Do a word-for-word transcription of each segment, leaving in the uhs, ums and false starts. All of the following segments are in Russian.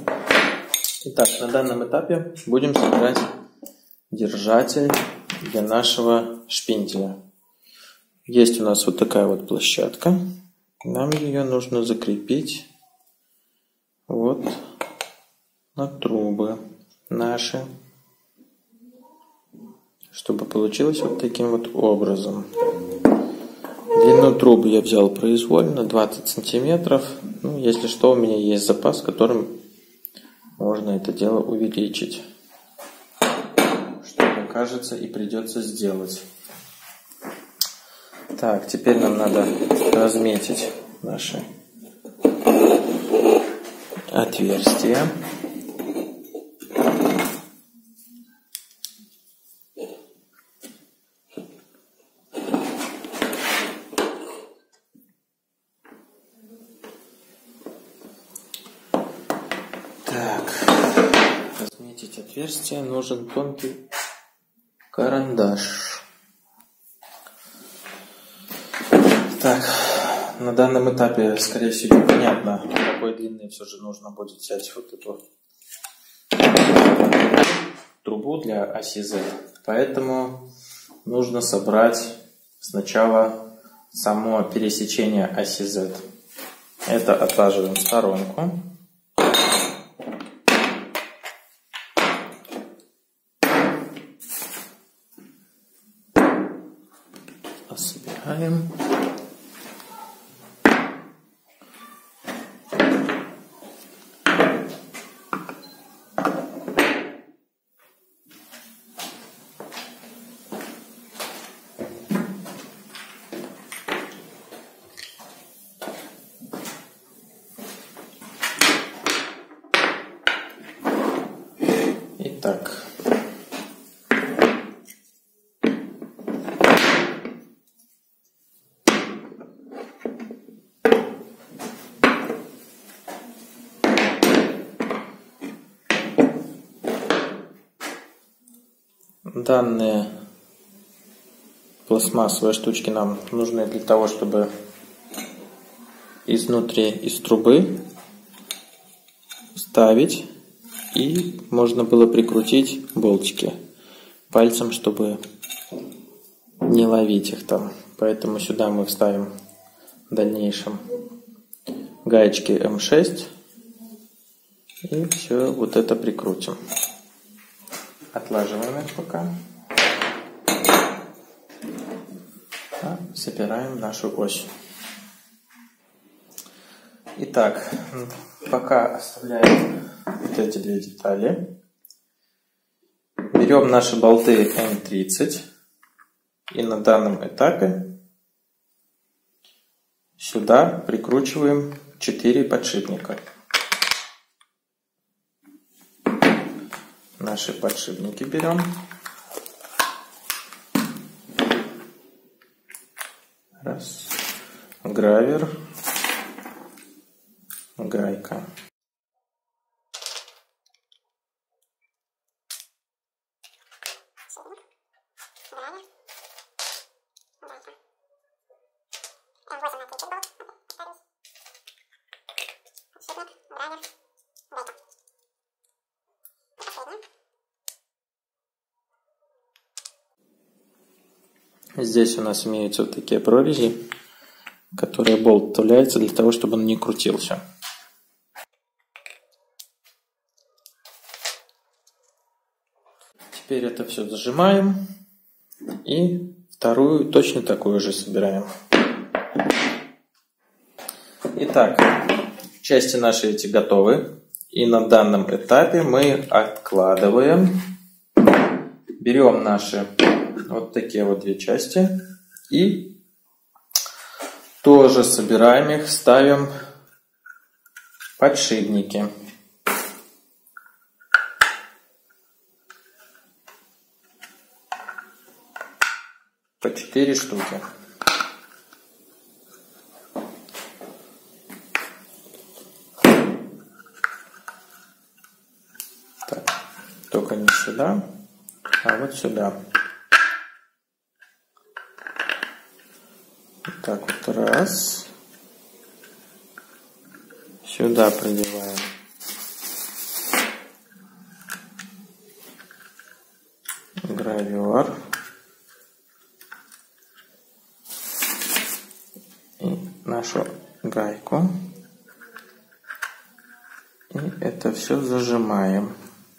Итак, на данном этапе будем собирать держатель для нашего шпинделя. Есть у нас вот такая вот площадка. Нам ее нужно закрепить вот на трубы наши, чтобы получилось вот таким вот образом. Длину трубы я взял произвольно, двадцать сантиметров. Ну, если что, у меня есть запас, которым можно это дело увеличить. Что, мне кажется, и придется сделать. Так, теперь нам надо разметить наши отверстия. Так, разметить отверстие нужен тонкий карандаш. Так, на данном этапе, скорее всего, непонятно, какой длины все же нужно будет взять вот эту трубу для оси Z. Поэтому нужно собрать сначала само пересечение оси Z. Это отлаживаем в сторонку. Собираем. Итак. Данные пластмассовые штучки нам нужны для того, чтобы изнутри, из трубы вставить, и можно было прикрутить болтики пальцем, чтобы не ловить их там. Поэтому сюда мы вставим в дальнейшем гаечки эм шесть и все вот это прикрутим. Отлаживаем их пока. А, собираем нашу ось. Итак, пока оставляем вот эти две детали. Берем наши болты эм тридцать и на данном этапе сюда прикручиваем четыре подшипника. Наши подшипники берем. Раз. Гравер. Гайка. Здесь у нас имеются вот такие прорези, в которые болт вставляется для того, чтобы он не крутился. Теперь это все зажимаем и вторую точно такую же собираем. Итак, части наши эти готовы. И на данном этапе мы откладываем, берем наши вот такие вот две части и тоже собираем их, ставим подшипники. По четыре штуки. Так, только не сюда, а вот сюда. Так вот, раз. Сюда продеваем гравер. И нашу гайку. И это все зажимаем.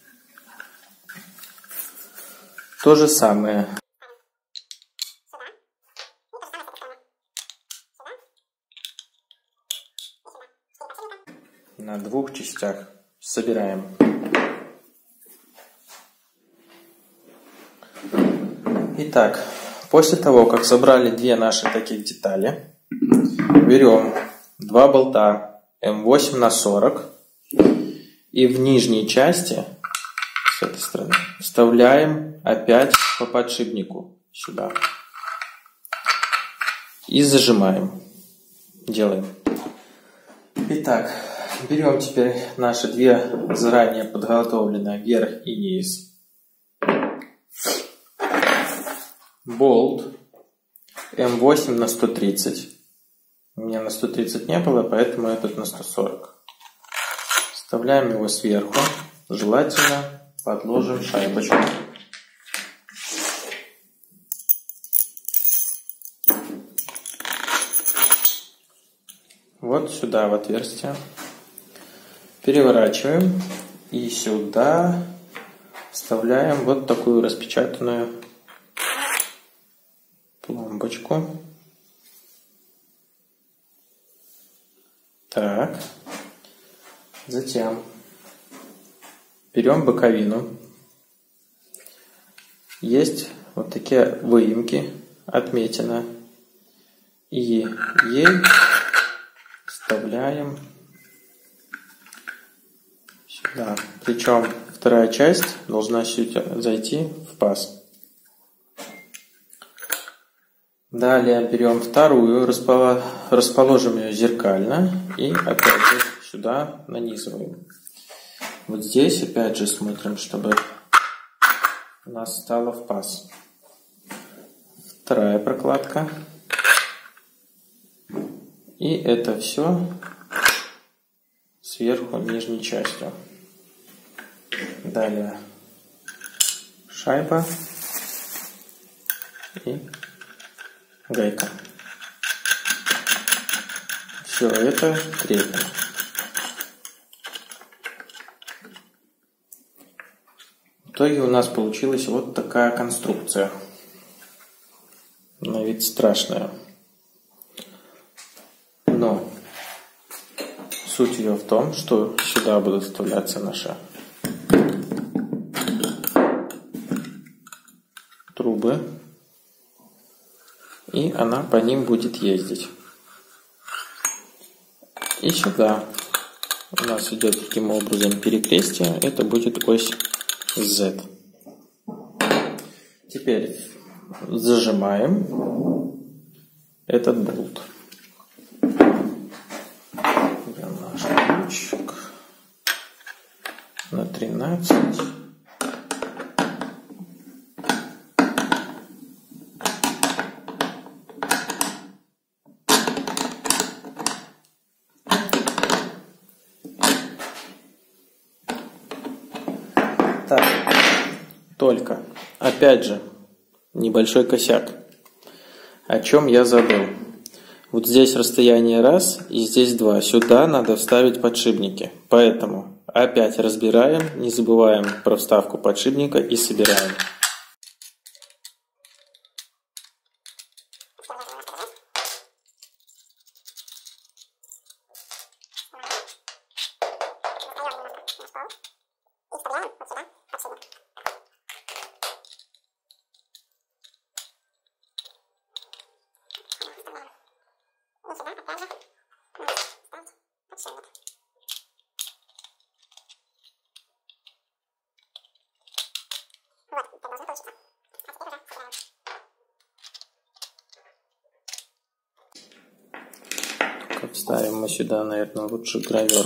То же самое. На двух частях собираем. Итак, после того, как собрали две наши таких детали, берем два болта эм восемь на сорок и в нижней части с этой стороны вставляем опять по подшипнику сюда и зажимаем. Делаем. Итак, берем теперь наши две заранее подготовленные вверх и низ. Болт эм восемь на сто тридцать. У меня на сто тридцать не было, поэтому этот на сто сорок. Вставляем его сверху. Желательно подложим шайбочку. Вот сюда в отверстие. Переворачиваем. И сюда вставляем вот такую распечатанную пломбочку. Так. Затем берем боковину. Есть вот такие выемки, отметина. И ей вставляем сюда. Причем вторая часть должна зайти в паз. Далее берем вторую, расположим ее зеркально и опять же сюда нанизываем. Вот здесь опять же смотрим, чтобы у нас стало в паз. Вторая прокладка. И это все сверху нижней частью. Далее шайба и гайка. Все это крепим. В итоге у нас получилась вот такая конструкция. На вид страшная. Но суть ее в том, что сюда будут вставляться наши трубы. И она по ним будет ездить. И сюда у нас идет таким образом перекрестие. Это будет ось Z. Теперь зажимаем этот болт. Берем наш ключик на тринадцать. Так, только, опять же, небольшой косяк. О чем я забыл. Вот здесь расстояние раз и здесь два. Сюда надо вставить подшипники. Поэтому опять разбираем, не забываем про вставку подшипника и собираем. Вставим мы сюда, наверное, лучше гравер.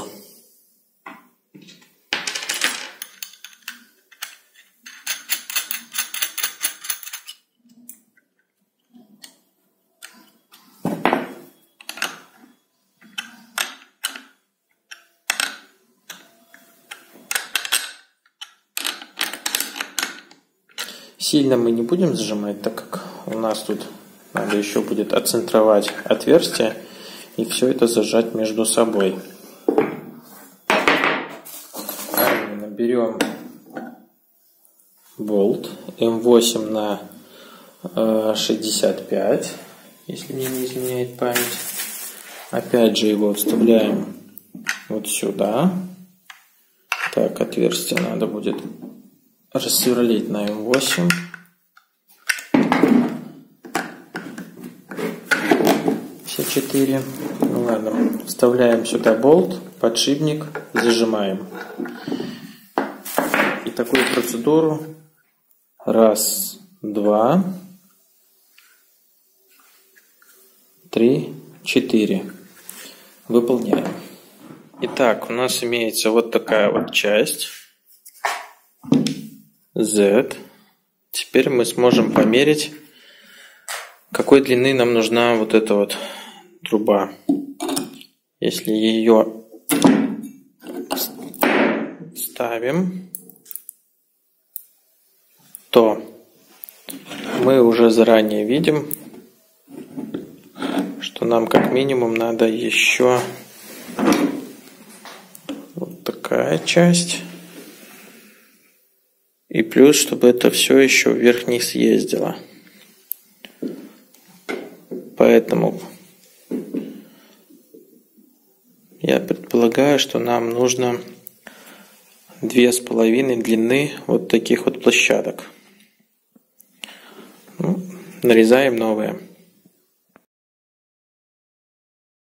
Сильно мы не будем зажимать, так как у нас тут надо еще будет отцентровать отверстие и все это зажать между собой. Берем болт эм восемь на шестьдесят пять, если мне не изменяет память. Опять же его вставляем вот сюда. Так, отверстие надо будет рассверлить на эм восемь. Все четыре. Ну ладно. Вставляем сюда болт, подшипник, зажимаем. И такую процедуру раз, два, три, четыре выполняем. Итак, у нас имеется вот такая вот часть Z. Теперь мы сможем померить, какой длины нам нужна вот эта вот труба. Если ее ставим, то мы уже заранее видим, что нам как минимум надо еще вот такая часть. И плюс, чтобы это все еще вверх-вниз ездило. Поэтому я предполагаю, что нам нужно две с половиной длины вот таких вот площадок. Ну, нарезаем новые.